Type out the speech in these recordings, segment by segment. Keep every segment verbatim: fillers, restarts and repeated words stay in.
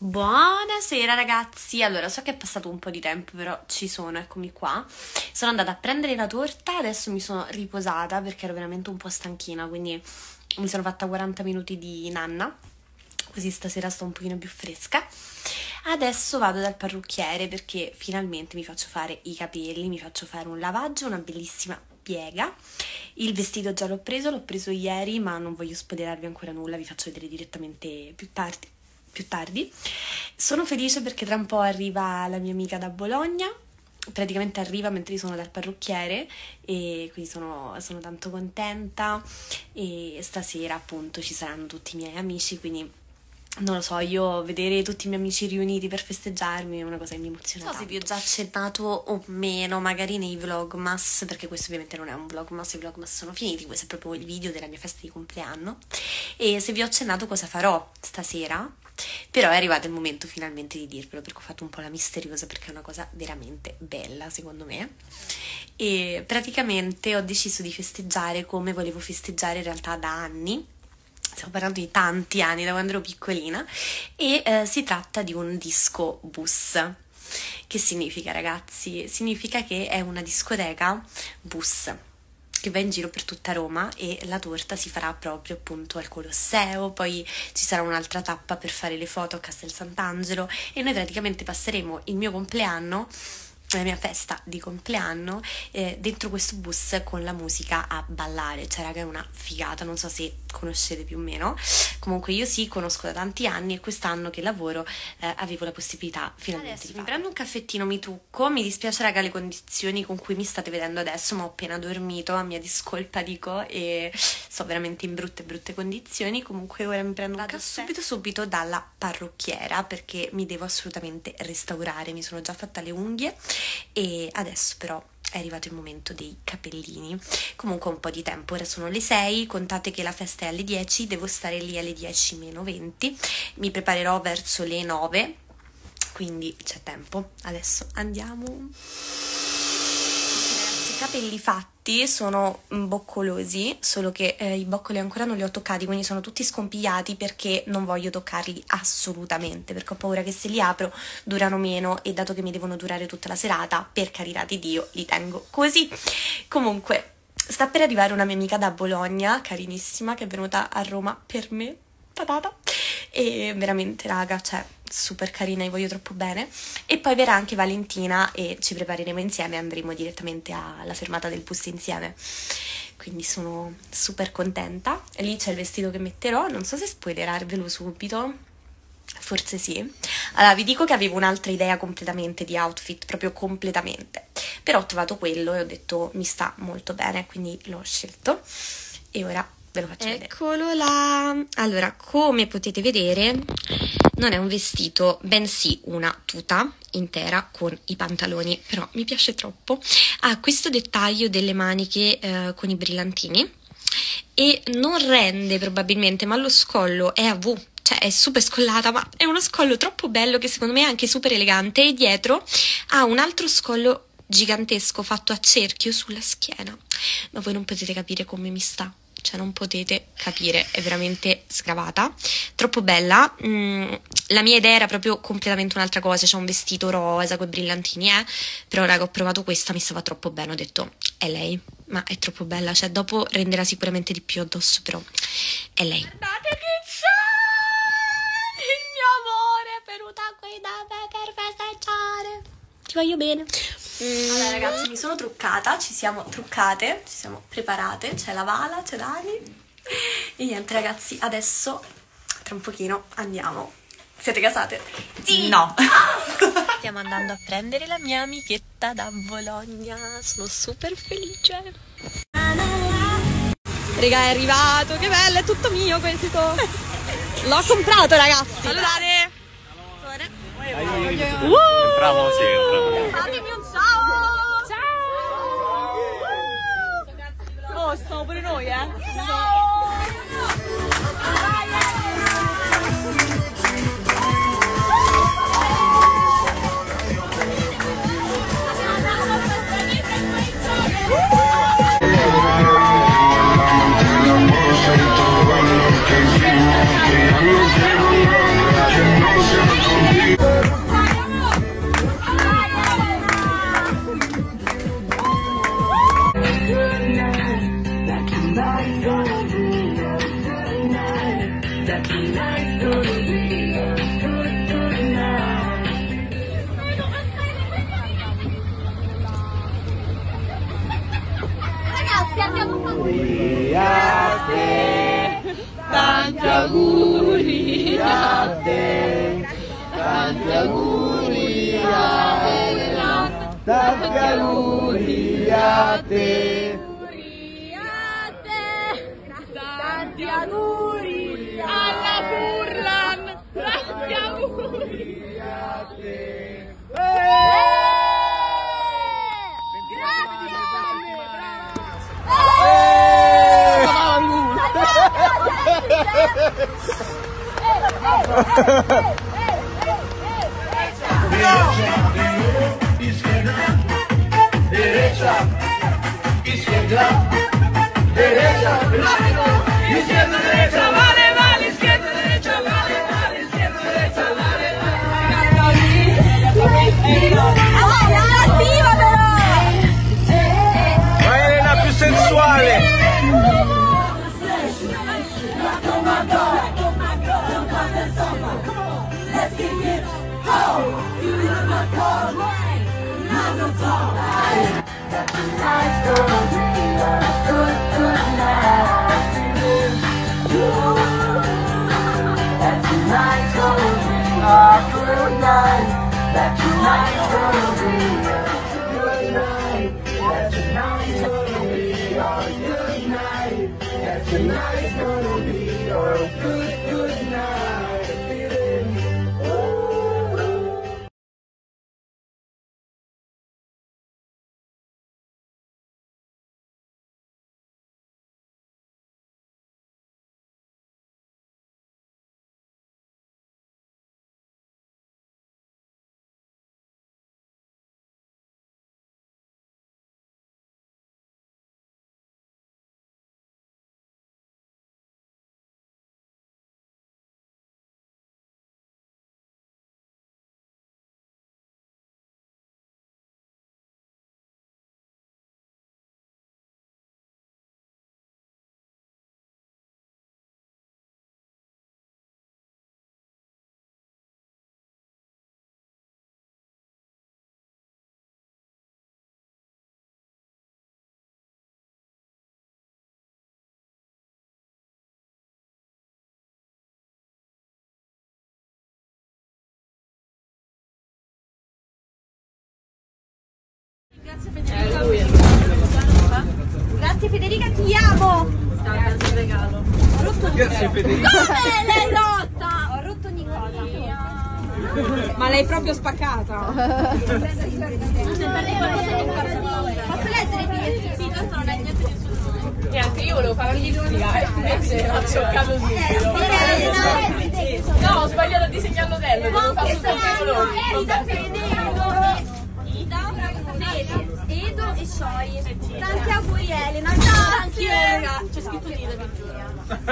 Buonasera ragazzi, allora so che è passato un po' di tempo, però ci sono, eccomi qua. Sono andata a prendere la torta, adesso mi sono riposata perché ero veramente un po' stanchina, quindi mi sono fatta quaranta minuti di nanna, così stasera sto un pochino più fresca. Adesso vado dal parrucchiere perché finalmente mi faccio fare i capelli, mi faccio fare un lavaggio, una bellissima piega. Il vestito già l'ho preso, l'ho preso ieri, ma non voglio spoilerarvi ancora nulla, vi faccio vedere direttamente più tardi. più tardi. Sono felice perché tra un po' arriva la mia amica da Bologna, praticamente arriva mentre io sono dal parrucchiere e quindi sono, sono tanto contenta e stasera appunto ci saranno tutti i miei amici, quindi non lo so, io vedere tutti i miei amici riuniti per festeggiarmi è una cosa che mi emoziona tanto. Non so se vi ho già accennato o meno, magari nei vlogmas, perché questo ovviamente non è un vlogmas, i vlogmas sono finiti, questo è proprio il video della mia festa di compleanno. E se vi ho accennato cosa farò stasera, però è arrivato il momento finalmente di dirvelo, perché ho fatto un po' la misteriosa, perché è una cosa veramente bella secondo me. E praticamente ho deciso di festeggiare come volevo festeggiare in realtà da anni. Stiamo parlando di tanti anni, da quando ero piccolina, e eh, si tratta di un disco bus. Che significa, ragazzi? Significa che è una discoteca bus che va in giro per tutta Roma e la torta si farà proprio appunto al Colosseo, poi ci sarà un'altra tappa per fare le foto a Castel Sant'Angelo e noi praticamente passeremo il mio compleanno, la mia festa di compleanno, eh, dentro questo bus con la musica a ballare. Cioè raga, è una figata, non so se conoscete più o meno, comunque io sì, conosco da tanti anni e quest'anno che lavoro eh, avevo la possibilità finalmente adesso di farlo. Mi prendo un caffettino, mi trucco, mi dispiace raga le condizioni con cui mi state vedendo adesso, ma ho appena dormito, a mia discolpa dico, e sto veramente in brutte brutte condizioni. Comunque ora mi prendo un caffè subito subito dalla parrucchiera perché mi devo assolutamente restaurare, mi sono già fatta le unghie e adesso però è arrivato il momento dei capellini. Comunque ho un po' di tempo, ora sono le sei, contate che la festa è alle dieci, devo stare lì alle dieci meno venti, mi preparerò verso le nove, quindi c'è tempo. Adesso andiamo. Ragazzi, i capelli fatti, sono boccolosi, solo che eh, i boccoli ancora non li ho toccati, quindi sono tutti scompigliati perché non voglio toccarli assolutamente, perché ho paura che se li apro durano meno e dato che mi devono durare tutta la serata, per carità di Dio, li tengo così. Comunque, sta per arrivare una mia amica da Bologna, carinissima, che è venuta a Roma per me, patata, e veramente raga, cioè super carina, gli voglio troppo bene. E poi verrà anche Valentina e ci prepareremo insieme, andremo direttamente alla fermata del bus insieme, quindi sono super contenta. E lì c'è il vestito che metterò, non so se spoilerarvelo subito, forse sì. Allora vi dico che avevo un'altra idea completamente di outfit, proprio completamente, però ho trovato quello e ho detto mi sta molto bene, quindi l'ho scelto e ora ve lo faccio vedere. Eccolo là. Allora, come potete vedere non è un vestito, bensì una tuta intera con i pantaloni, però mi piace troppo. Ha questo dettaglio delle maniche eh, con i brillantini e non rende probabilmente, ma lo scollo è a V, cioè è super scollata, ma è uno scollo troppo bello che secondo me è anche super elegante, e dietro ha un altro scollo gigantesco fatto a cerchio sulla schiena, ma voi non potete capire come mi sta. Cioè non potete capire, è veramente sgravata, troppo bella. Mm, la mia idea era proprio completamente un'altra cosa, c'è un vestito rosa con i brillantini, eh? Però raga, ho provato questa, mi stava troppo bene, ho detto è lei, ma è troppo bella, cioè dopo renderà sicuramente di più addosso, però è lei. Guardate che c'è! Il mio amore è venuta qui da me per festeggiare, ti voglio bene. Mm. Allora ragazzi, mi sono truccata, ci siamo truccate, ci siamo preparate, c'è la Vala, c'è Dani e niente ragazzi, adesso tra un pochino andiamo. Siete casate? Sì! No! Stiamo andando a prendere la mia amichetta da Bologna, sono super felice. Raga, è arrivato, che bello, è tutto mio questo. L'ho comprato ragazzi. Salutare! Uh! Entramos, sì, entramos. Fatemi un ciao! Ciao! Oh, stiamo pure noi, eh? No. tanti auguri a te. Tanti auguri alla Furlan, tanti auguri a te. Derecha, izquierda, derecha, izquierda, derecha, vale, vale, izquierda, derecha, vale, vale, izquierda, derecha, vale, vale. Ma Elena più sensuale. Grazie Federica. Grazie Federica, ti amo. Stavo dando un regalo. Ho rotto ogni Grazie Federica. Dove l'hai rotta? Ho rotto ogni cosa. Ma l'hai proprio spaccata? Posso leggere i biglietti? Sì, tanto non è niente di nessuno. E anche io volevo fare l'istica, invece l'ho cioccato subito. No, ho sbagliato a disegnare l'hotel, devo fare tutto il colore. Edo e Shoi. Tanti auguri Elena, grazie. C'è scritto Dita per Giulia.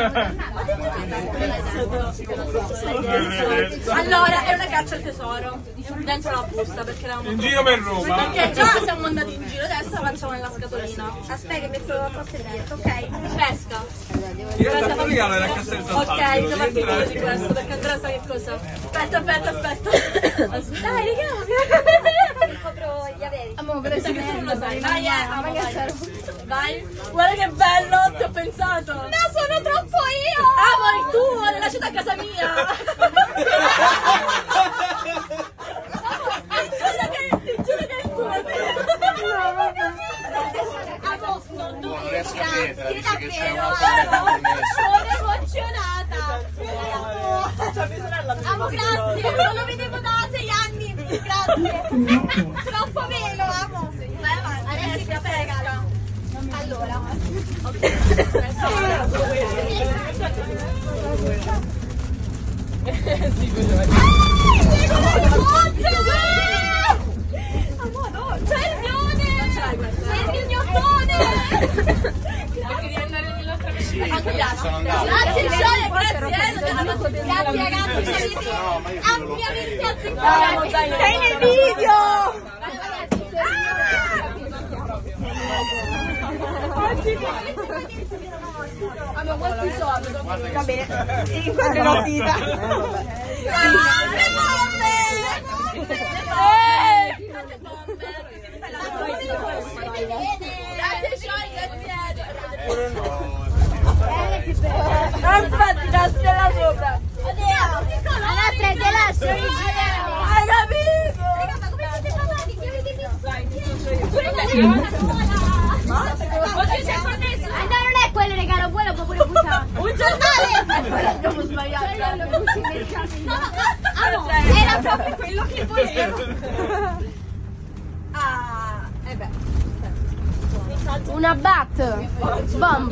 Allora, è una caccia al tesoro. Dentro la busta perché eravamo. In giro per Roma. Perché già siamo andati in giro, adesso la facciamo nella scatolina. Aspetta che metto la posta dietro, ok? Pesca. Io ho dato un regalo nella cassetta. Ok, devo farti video di questo perché Andrea sa che cosa. Aspetta, aspetta, aspetta. Dai, raga. Copro gli averi. Amore, per esempio tu non lo sai. Vai, eh, amo, vai. Vai. Guarda che bello, ti ho pensato. No, sono troppo io. Amo il tuo, l'hai lasciato a casa mia. Ti giuro che, ti giuro che è il tuo. Amo, non dovevo. Grazie, davvero. Sono emozionata. Amo, grazie. Non lo vedevo da sei anni. Grazie. Troppo bello, amo. Vai avanti. Adesso ti aspetta. Allora. Ok. C'è il mione! C'è il mignottone! Perché devi andare nell'altra vicina. Grazie Gioia, grazie Grazie ragazzi, ci avete ampiamente azzeccato. Sei nel video! Hanno molti soldi. Va bene, Incontrerò Dita. le bombe! Le bombe! Grazie Gioia, grazie! Infatti la stella sopra. Oddio! La prende la originale! Hai capito? Raga, ma come siete trovati? Che avete visto? Oggi si è connesso. No, non è quello regalo, quello può pure buttare. Un giornale! Abbiamo sbagliato. Era proprio quello che volevo. Ah, e beh. Una bat bomb.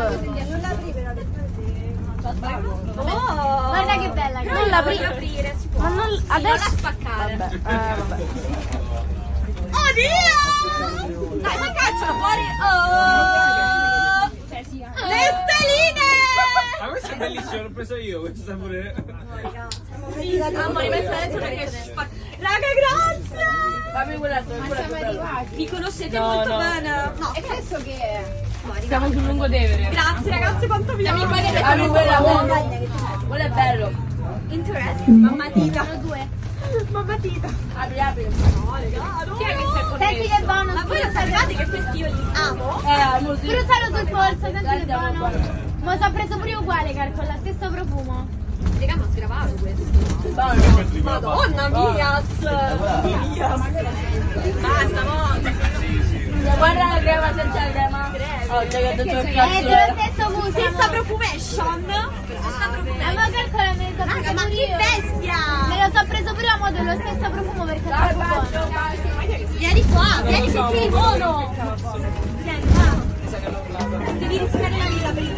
Oh, guarda che bella. Non la voglio aprire, si può. Ma non Sì, adesso non la spaccare. Vabbè, eh, vabbè. Oddio! Dai, ma caccialo fuori. Oh! Le stelline! Ma questo è bellissimo, l'ho preso io, questa pure. Amore, messa dentro perché spacca. Raga, grazie! Fammi quella tua. Mi conoscete No, molto no. bene. No, E questo che è? Stiamo sul Lungotevere. grazie ragazzi, quanto vi amo. Fammi quella buona. Quello è bello. Interesse. Mamma tita. Due. Mamma tita. Apri, apri. Chi è che si è Senti che buono. Ma voi lo sapevate che questi io li amo? Eh, mo sì. Brucialo sul polso, senti che Andiamo buono. qua. Ma ti ha preso pure uguale, Car, con lo stesso profumo. Raga, ma sgravato questo. Buono. Madonna mia. Basta, mo. Guarda la crema senza crema. Oh, c'è che tutto il È cazzo. dello stesso gusto. Stessa profumation. Stessa Eh, profumation. ma calcola, me lo so Raga, preso ma pure che io. bestia! Me lo so preso pure a mo' dello stesso profumo perché è troppo buono. Vieni qua, vieni sul telefono! Vieni qua! Devi rischiare la vita per il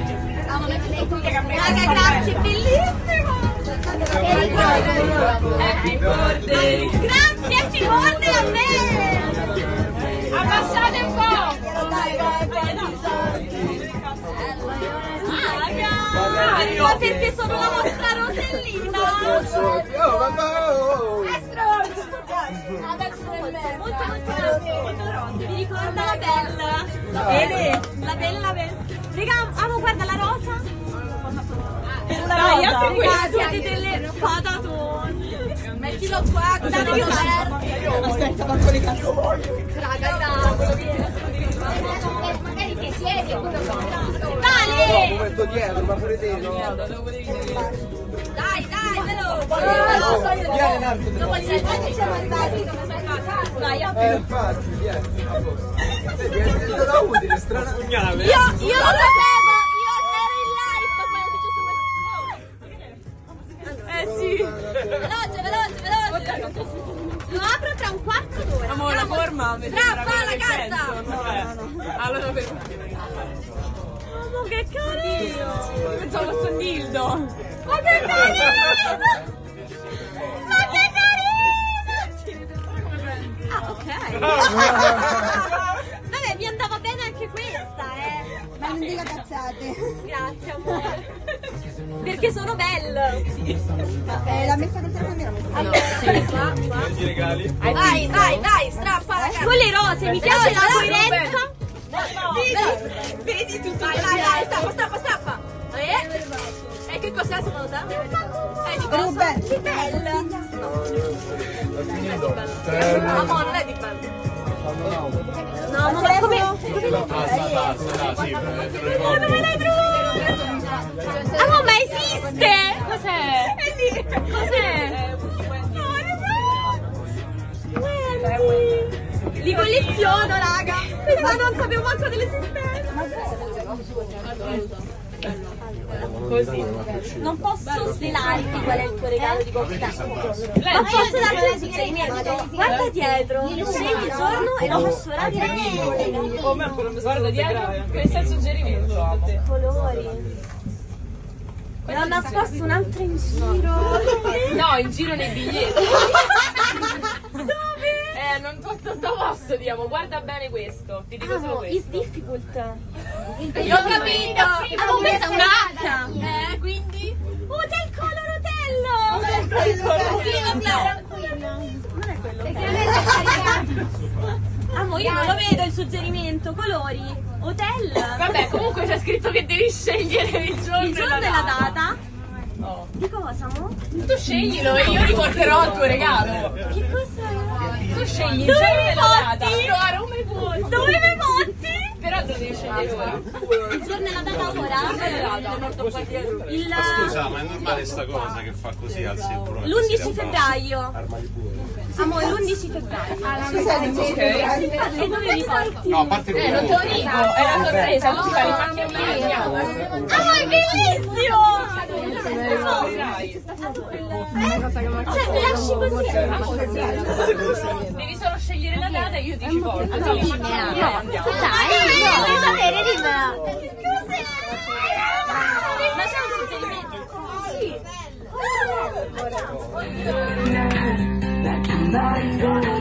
Raga, grazie, bellissimo! Happy birthday. Grazie, ci morde a me! Abbassate un po'. Raga! Perché sono la vostra rosellina! Oh, mamma! Adesso è molto molto molto grande. Mi ricorda la bella. Vedi? La bella bella. Raga, amo, guarda la rosa. Dai, anche questo. Siete delle patatone. Mettilo qua, guardate io Aspetta, ma quale cazzo voglio? Raga, grazie. Magari ti siedi e quello fa. Dale! Lo metto dietro, ma pure te, no? Dai, dai, veloce. Vieni in alto, Dopo gli altri siamo arrivati. Vai, Eh, infatti, vieni. Vedi, è tutto da utile, strana pugnale. Io, io lo sapevo, io ero in live quando è successo questo. Eh sì. Veloce, veloce, veloce. Lo apro tra un quarto d'ora. Amore, la forma. Strappa la carta. Allora per. Oh, che carino. Pensavo fosse un dildo. Ma che carino. Ma che carino. Ah, ok. Vabbè, mi andava bene anche questa, eh. Ma non dica cazzate. Grazie, amore. Perché sono bella. Eh, l'ha messa con la camera. I regali. Vai, vai, vai, strappa la carta. Con le rose, mi piace la coerenza. Vedi, vedi tutto. Vai, vai, vai, strappa, strappa, strappa. Eh? E che cos'è secondo te? È di cosa? Che bella. Amore, non è di bello. No, ma come? Basta, basta, sì, Ma dove l'hai trovato? Ah, ma esiste! Cos'è? È lì! Cos'è? Guardi! Li colleziono, raga! Ma non sapevo manco dell'esistenza! Così. Non posso svelarti qual è il tuo regalo di compleanno. Ma posso darti un suggerimento? Guarda dietro, scegli il giorno e lo posso dare Oh, ma guarda dietro. Questo è il suggerimento a te. colori. Ne ho nascosto un altro in giro. No, in giro nei biglietti. Dove? Eh, non non te lo posso, diciamo. Guarda bene questo. Ti dico solo Amo, is questo. difficult. Io ho capito. Ah, questa è un'H. Eh, quindi? Hotel Color Hotel! Sì, vabbè. Non è quello. Perché non è da caricare. Amo, io non lo vedo il suggerimento. Colori. Hotel. Vabbè, comunque c'è scritto che devi scegliere il giorno, Il giorno e e la la data. Oh. Di cosa, amo? Tu sceglilo e io riporterò il tuo regalo. Che cosa? Tu scegli il Dove giorno mi e la data. porti? No, a Roma e vuoi. Dove mi porti? Però quando devi scegliere ora? Il giorno è la data ora? Il... Ma scusa, ma è normale sta cosa che fa così al simbolo? l'undici febbraio. Amore, l'undici febbraio. E dove li porti? No, a parte Eh, non te lo dico, è la sorpresa, non ti fai i fatti online. Amore, bellissimo! Cioè, mi lasci così? Devi solo scegliere la data e io ti ci porto. Così li facciamo. No, andiamo. Dai, devi sapere, dimmela. Che cos'è? Ma c'è un suggerimento? Sì. Andiamo.